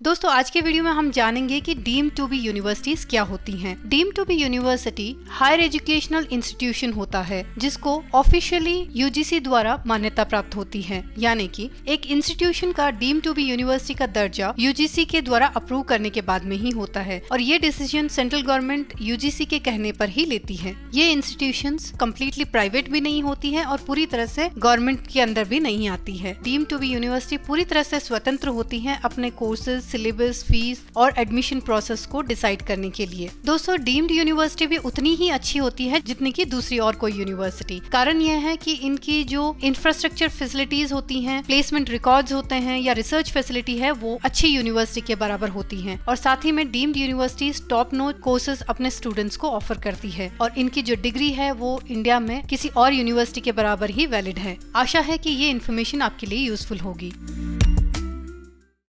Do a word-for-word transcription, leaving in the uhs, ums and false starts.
दोस्तों आज के वीडियो में हम जानेंगे कि डीम्ड टू बी यूनिवर्सिटीज क्या होती हैं। Deemed to be university higher educational institution होता है जिसको ऑफिशियली यूजीसी द्वारा मान्यता प्राप्त होती है, यानी कि एक इंस्टीट्यूशन का डीम्ड टू बी यूनिवर्सिटी का दर्जा यूजीसी के द्वारा अप्रूव करने के बाद में ही होता है और ये डिसीजन सेंट्रल गवर्नमेंट यूजीसी के कहने पर ही लेती है। ये इंस्टीट्यूशंस कम्प्लीटली प्राइवेट भी नहीं होती है और पूरी तरह से गवर्नमेंट के अंदर भी नहीं आती है। डीम्ड टू बी यूनिवर्सिटी पूरी तरह से स्वतंत्र होती है अपने कोर्सेज, सिलेबस, फीस और एडमिशन प्रोसेस को डिसाइड करने के लिए। दोस्तों डीम्ड यूनिवर्सिटी भी उतनी ही अच्छी होती है जितनी की दूसरी और कोई यूनिवर्सिटी। कारण यह है कि इनकी जो इंफ्रास्ट्रक्चर फैसिलिटीज होती हैं, प्लेसमेंट रिकॉर्ड्स होते हैं या रिसर्च फैसिलिटी है वो अच्छी यूनिवर्सिटी के बराबर होती हैं और साथ ही में deemed universities top notch courses अपने स्टूडेंट्स को ऑफर करती है और इनकी जो डिग्री है वो इंडिया में किसी और यूनिवर्सिटी के बराबर ही वैलिड है। आशा है कि ये इन्फॉर्मेशन आपके लिए यूजफुल होगी।